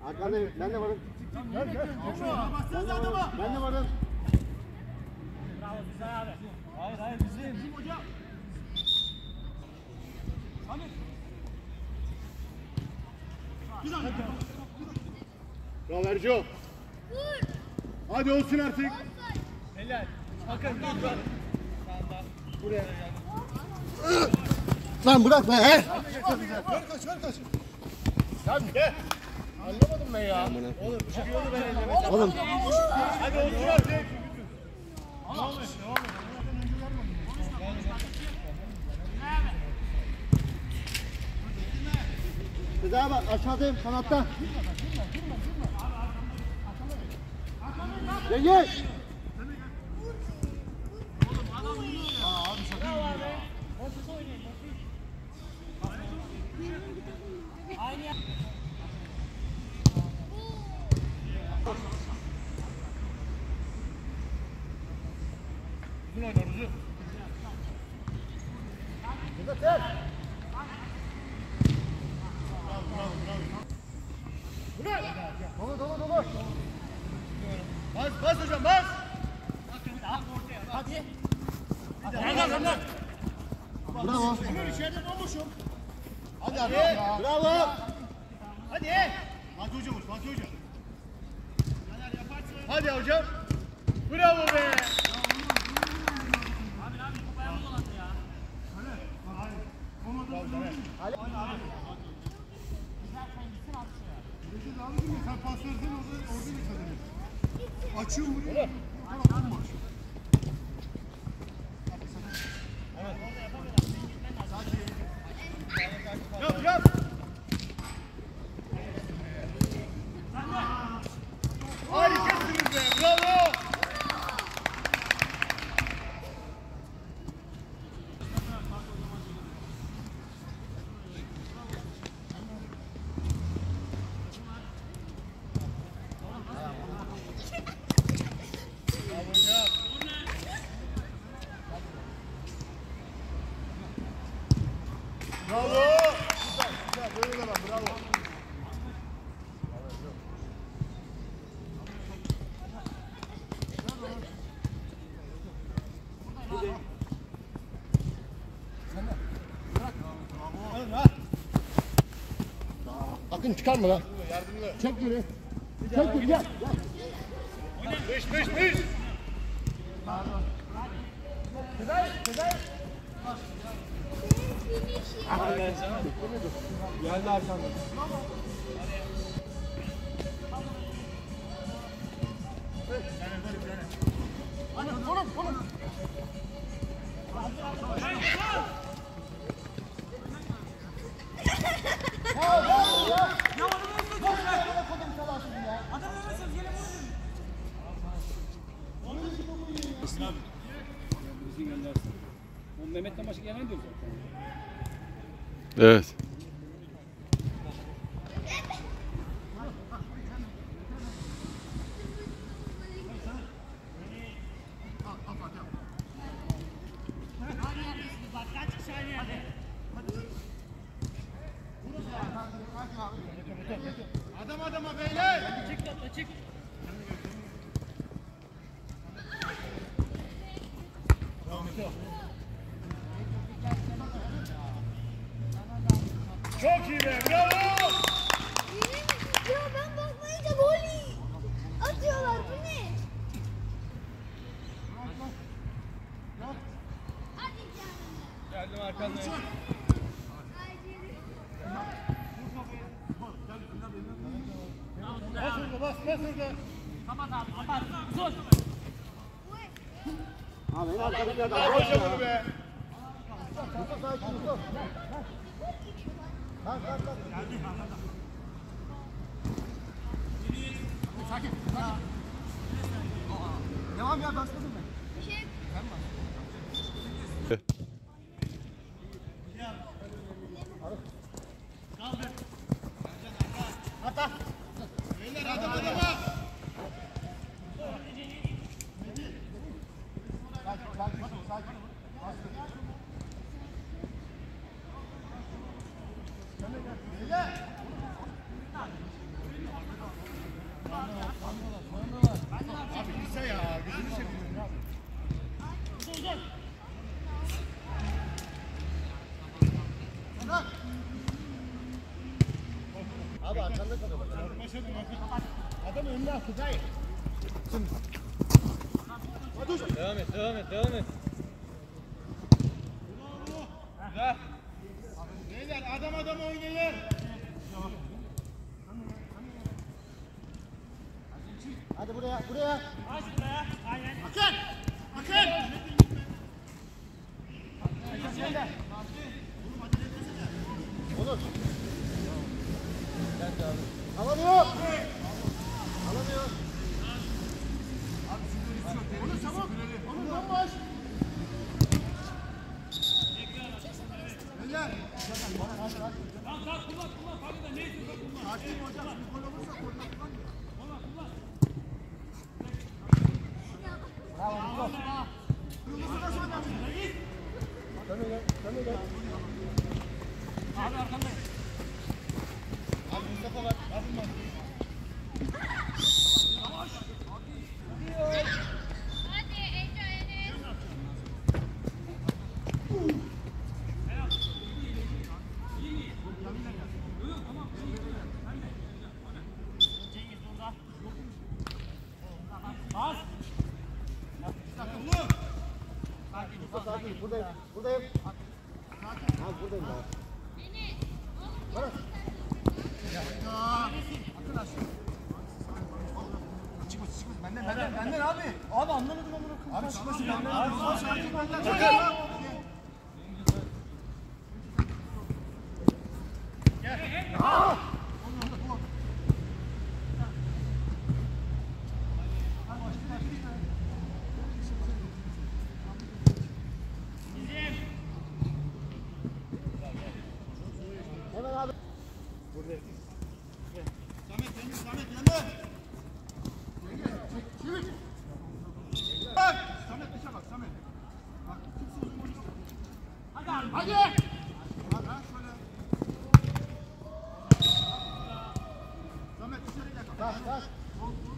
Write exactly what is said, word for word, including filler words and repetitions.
Arkandayım. Ben de varım. Gel gel. Ben de varım. Ben de varım. Bravo güzel abi. Hayır hayır bizim. Bizim hocam. Hamit. Bir daha. Bravo Erco. Hadi olsun artık. Helal. Bakın dur dur. Buraya. Lan bırak be he. Ver kaç ver kaç. Lan gel. Anlamadım ben ya. Oğlum çıkıyordu ben ellemesem. Oğlum. Hadi olsun artık. Devam et devam et. Güzel bak aşağıdayım kanatta. Cengiz. Uzun oynar uzun. Dolu dolu dolu. Bas bas hocam bas. Hadi. Gel gel gel. Bravo. Ömür içeride bomboşum. Hadi abi. Bravo. Hadi. Fatih hocam Fatih hocam. Hadi hocam. Bravo be. Abi abi bu bayağı dolandı ya. Sen pas versen orada orada bir kazanır. Açıyor vuruyor. Bu taraf bomboş. Yap yap. Harikasınız be. Bravo. Bravo. Güzel, güzel. Böyle devam. Bravo. Akın çıkarma lan. Yardımlı. Çek geri. Çek geri gel. Beş beş beş. Geldi arkamda. Oğlum oğlum. Mehmet'ten başka gelen diyor zaten. Evet. Adam adama beyler. Çık topla çık. Çok iyi be. Bravo. Ya ben bakmayınca gol atıyorlar. Bu ne? Hadi canım. Geldim arkandayım. Bas orada bas bas orada. Kapat abi kapat. Uzun. Abi en arkadaki adam. Bravo hocam bunu be. Mustafa sakin Mustafa. Kalk kalk kalk. Sakin sakin. Devam ya başladım ben. Bir şey. Ata. Beyler adam adama. Sakin sakin sakin. Beyler. Abi arkanda kalıyor. Başladı bak. Adam önüne attı dayı. Hadi hocam. Devam et, devam et, devam et. Güzel. Beyler adam adam oynayın. Hadi buraya, buraya. Aç buraya. Aynen. Bakın. Bakın. Olur. Alamıyor. Alamıyor. Onu çabuk. Onu bomboş. Beyler. Tamam, tamam, kullan, kullan. Fark eder. Ne istiyorsan kullan. Hakim hocam şimdi gol olursa korner kullanmıyor. Kullan, kullan. Kırmızı da sonra. Dön öyle, dön öyle. Abi arkandayım. Abi Mustafa var. Yapın bak. Hadi Ece Enes. Cengiz burada. Bas. Takımlı. Mustafa sakin, buradayım. Buradayım. Abi buradayım ben. Enes. Bırak. Arkadaşlar. Çıkmasın çıkmasın. Benden benden benden abi. Abi anlamadım amına koyayım. Abi çıkmasın benden. Abi sakin benden. Takım. Hemen abi. Samet Cengiz Samet yanı. Cengiz çek çevir. Bak Samet dışa bak Samet. Bak kimse uzun oynuyor. Hadi abi. Hadi. Bak ha şöyle. Samet dışarı gel. Taş, taş. Sol, sol.